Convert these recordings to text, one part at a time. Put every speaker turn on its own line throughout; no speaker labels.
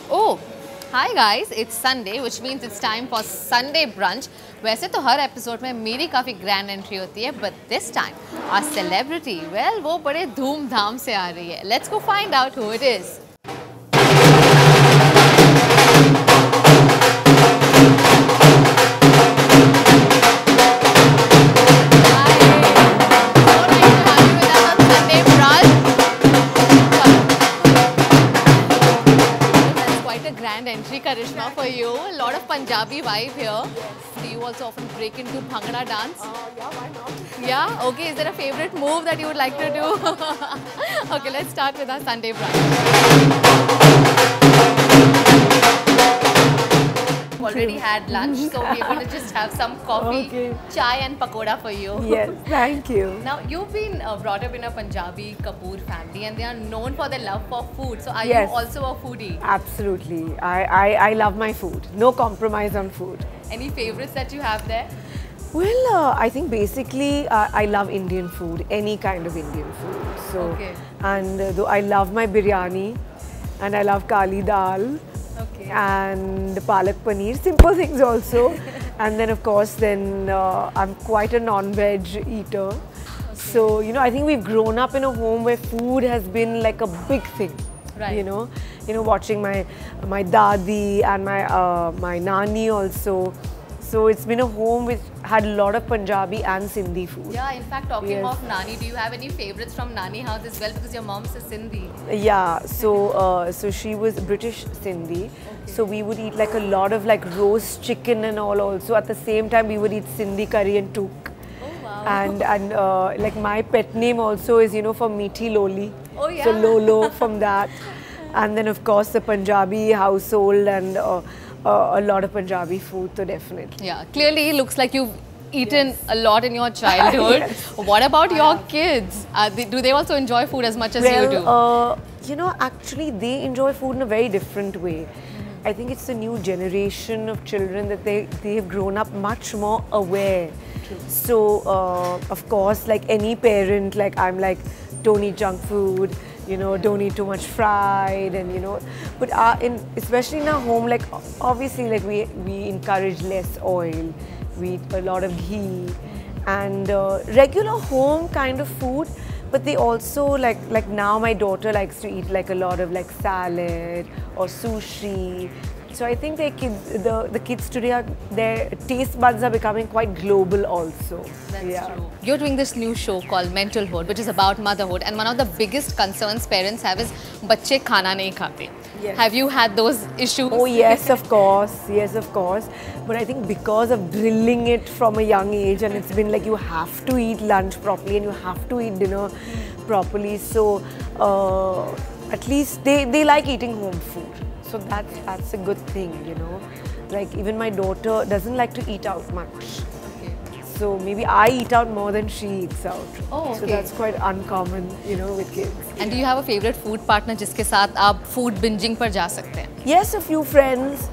Oh, hi guys, it's Sunday, which means it's time for Sunday brunch. वैसे तो हर episode में मेरी काफ़ी ग्रैंड एंट्री होती है, but this time our celebrity, well, वो बड़े धूमधाम से आ रही है. Let's go find out who it is. Entry Karishma for you. A lot of Punjabi vibe here. Do you also often break into Bhangra dance?
Yeah, why not?
Yeah? Okay, is there a favorite move that you would like to do? Okay, let's start with our Sunday brunch. Already had lunch, so we're going to just have some coffee, chai and pakoda for you.
Yes, thank you.
Now, you've been brought up in a Punjabi Kapoor family and they are known for their love for food. So, are you also a foodie?
Absolutely. I love my food. No compromise on food.
Any favorites that you have there?
Well, I think basically I love Indian food, any kind of Indian food. So, and though I love my biryani and I love kali dal. And palak paneer, simple things also. And then of course I'm quite a non-veg eater. So, you know, I think we've grown up in a home where food has been like a big thing. Right. You know, watching my dadi and my nani also. So it's been a home which had a lot of Punjabi and Sindhi food.
Yeah, in fact, talking of Nani, do you have any favorites from Nani house as well? Because your mom's a Sindhi.
Yeah, so she was British Sindhi. So we would eat like a lot of like roast chicken and all also. At the same time, we would eat Sindhi curry and took. Oh, wow. And like my pet name also is, you know, for Meethi Loli.
Oh, yeah.
So Lolo from that. And then of course the Punjabi household and a lot of Punjabi food, so definitely.
Yeah, clearly it looks like you've eaten a lot in your childhood. What about your kids? Do they also enjoy food as much as you do?
You know, actually they enjoy food in a very different way. I think it's the new generation of children that they have grown up much more aware. True. So, of course, like any parent, like I'm like, don't eat junk food. You know, don't eat too much fried, and you know, but especially in our home, like obviously, like we encourage less oil, we eat a lot of ghee, and regular home kind of food. But they also like now my daughter likes to eat like a lot of like salad or sushi. So I think the kids today their taste buds are becoming quite global also.
That's true. You're doing this new show called Mentalhood, which is about motherhood, and one of the biggest concerns parents have is बच्चे खाना नहीं खाते. Yes. Have you had those issues?
Oh yes, of course. Yes, of course. But I think because of drilling it from a young age, and it's been like you have to eat lunch properly and you have to eat dinner properly. So at least they like eating home food. So that's a good thing, you know. Like even my daughter doesn't like to eat out much. So maybe I eat out more than she eats out.
Oh, okay.
So that's quite uncommon, you know, with kids.
And do you have a favorite food partner जिसके साथ आप food binging पर जा सकते हैं?
Yes, a few friends.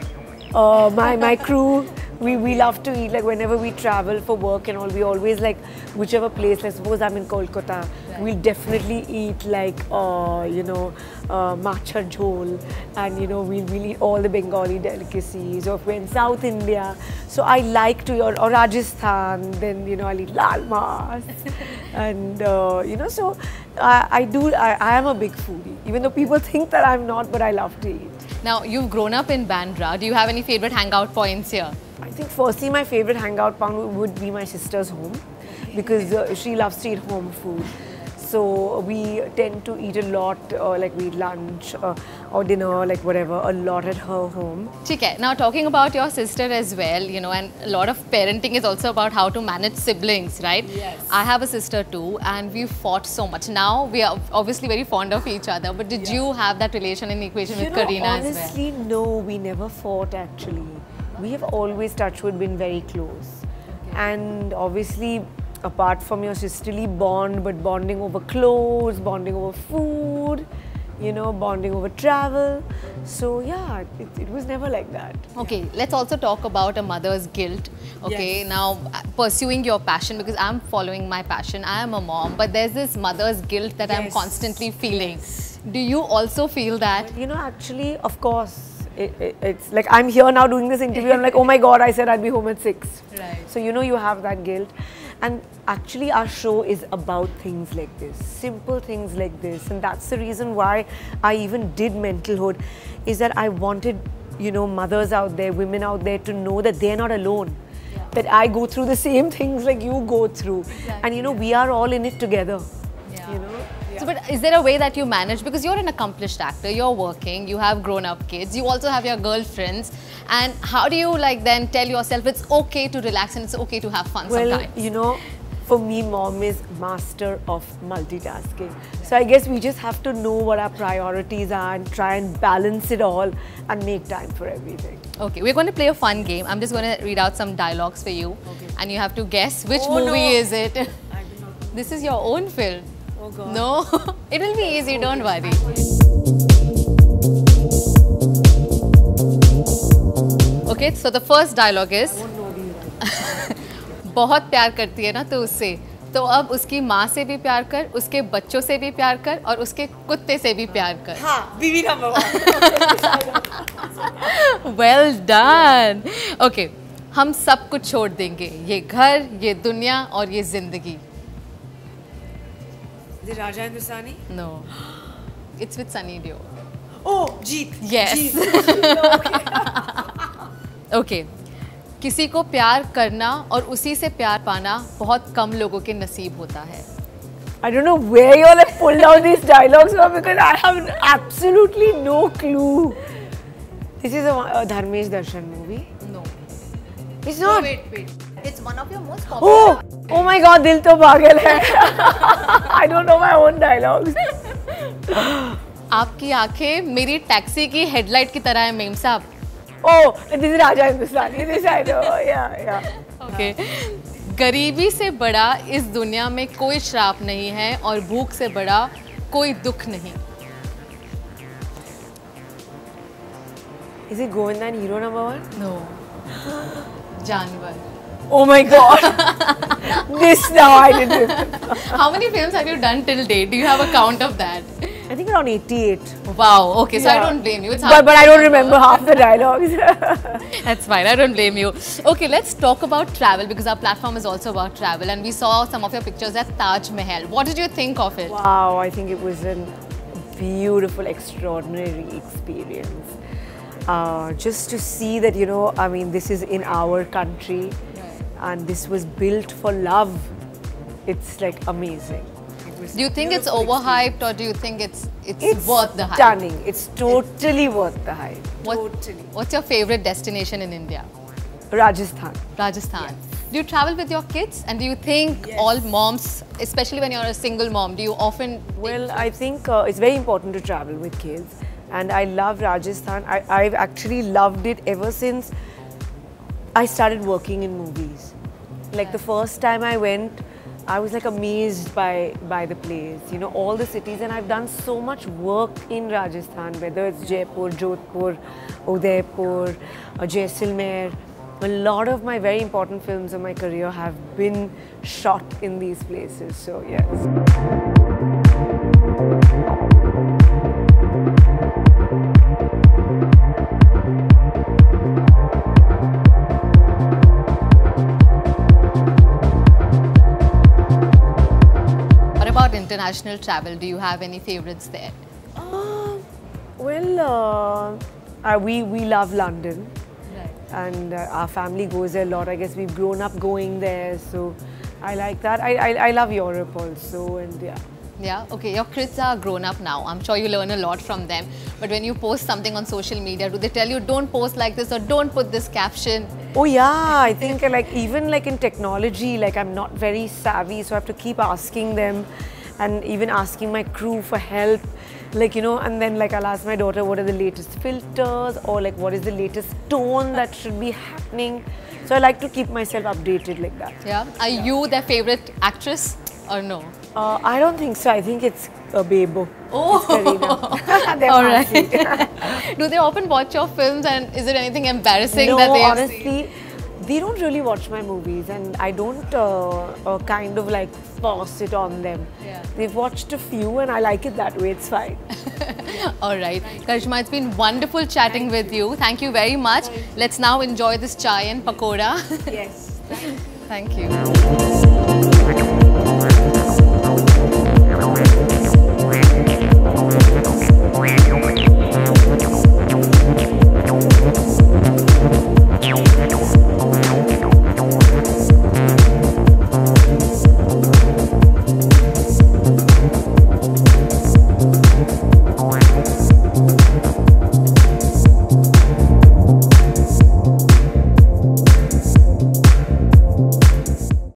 My crew. We love to eat, like whenever we travel for work and all, we always like whichever place, like suppose I'm in Kolkata, we'll definitely eat like, you know, macha jhol, and you know, we'll eat all the Bengali delicacies, or if we're in South India. So I like to, or Rajasthan, then you know, I'll eat lal mas, and you know, so I am a big foodie, even though people think that I'm not, but I love to eat.
Now, you've grown up in Bandra. Do you have any favorite hangout points here?
I think firstly my favorite hangout point would be my sister's home, because she loves to eat home food. So we tend to eat a lot, like we eat lunch or dinner, like whatever, a lot at her home.
Okay. Now talking about your sister as well, you know, and a lot of parenting is also about how to manage siblings, right?
Yes.
I have a sister too, and we fought so much. Now we are obviously very fond of each other, but did you have that relation and equation with Kareena as well?
Honestly, no, we never fought actually. We have always, touch wood, been very close. And obviously, apart from your sisterly bond, but bonding over clothes, bonding over food, you know, bonding over travel. So yeah, it was never like that.
Okay, let's also talk about a mother's guilt. Okay, now pursuing your passion, because I'm following my passion. I am a mom, but there's this mother's guilt that I'm constantly feeling. Do you also feel that?
You know, actually, of course, it's like I'm here now doing this interview. I'm like, oh my God, I said I'd be home at 6.
Right.
So, you know, you have that guilt. And actually, our show is about things like this, simple things like this. And that's the reason why I even did Mentalhood, is that I wanted, you know, mothers out there, women out there to know that they're not alone. Yeah. That I go through the same things like you go through. Exactly. And, you know, we are all in it together. Yeah. You know?
So, but is there a way that you manage, because you're an accomplished actor, you're working, you have grown-up kids, you also have your girlfriends, and how do you like then tell yourself it's okay to relax and it's okay to have fun sometimes?
Well, you know, for me, mom is master of multitasking. So I guess we just have to know what our priorities are and try and balance it all and make time for everything.
Okay, we're going to play a fun game. I'm just going to read out some dialogues for you, and you have to guess which movie is it. This is your own film.
Oh God.
No, it will be easy, don't worry. Okay, so the first dialogue is बहुत प्यार करती है ना तो उससे, तो अब उसकी माँ से भी प्यार कर, उसके बच्चों से भी प्यार कर और उसके कुत्ते से भी प्यार कर.
हाँ, बीवी नंबर 1.
Well done. Okay, हम सब कुछ छोड़ देंगे, ये घर, ये दुनिया और ये जिंदगी.
Is it Raja Hindustani?
No, it's with Sunny Deol.
Oh, Jeet.
Yes.
Jeet.
Okay. किसी को प्यार करना और उसी से प्यार पाना बहुत कम लोगों के नसीब होता है.
I don't know where you all have pulled out these dialogues from, because I have absolutely no clue. This is a Dharmesh Darshan movie.
No.
It's not.
Wait. It's one of your most popular.
Oh my God, Dil to Pagal hai. I don't know my own dialogues.
आपकी आंखें मेरी taxi की headlight की तरह है ma'am साहब.
Oh, this is Raja Hindustani. This I know. Yeah.
Okay. गरीबी से बड़ा इस दुनिया में कोई श्राप नहीं है और भूख से बड़ा कोई दुख नहीं.
Is it Govindan hero number 1?
No. जानवर.
Oh my God. This now I didn't.
How many films have you done till date? Do you have a count of that?
I think around 88.
Wow. Okay, so
Yeah.
I don't blame you. It's
But I don't remember half the dialogues.
That's fine. I don't blame you. Okay, let's talk about travel, because our platform is also about travel, and we saw some of your pictures at Taj Mahal. What did you think of it?
Wow, I think it was a beautiful, extraordinary experience. Just to see that, you know, I mean, this is in our country, and this was built for love. It's like amazing.
Do you think it's overhyped, or do you think it's worth the hype?
Stunning. It's totally worth the hype.
Totally. What's your favorite destination in India?
Rajasthan.
Rajasthan. Yes. Do you travel with your kids, and do you think all moms, especially when you're a single mom, do you often?
Well, I think it's very important to travel with kids, and I love Rajasthan. I've actually loved it ever since I started working in movies. Like the first time I went, I was like amazed by the place, you know, all the cities, and I've done so much work in Rajasthan, whether it's Jaipur, Jodhpur, Udaipur, Jaisalmer. A lot of my very important films of my career have been shot in these places, so yes.
International travel, do you have any favorites there?
Well, we love London,
right.
And our family goes there a lot. I guess we've grown up going there, so I like that. I love Europe also, and yeah.
Yeah, okay, your kids are grown up now. I'm sure you learn a lot from them. But when you post something on social media, do they tell you don't post like this or don't put this caption?
Oh yeah, I think like even like in technology, like I'm not very savvy, so I have to keep asking them, and even asking my crew for help, like, you know, and then like I'll ask my daughter what are the latest filters, or like what is the latest tone that should be happening. So I like to keep myself updated like that.
Yeah. Are you their favorite actress or no?
I don't think so. I think it's Bebo.
Oh,
They're
all right. Do they often watch your films, and is it anything embarrassing
no,
that they have
honestly,
seen?
they don't really watch my movies, and I don't kind of like force it on them.
Yeah.
They've watched a few, and I like it that way. It's fine.
All right. Karishma, it's been wonderful chatting with you. Thank you very much. Let's now enjoy this chai and pakoda.
Yes.
Thank you.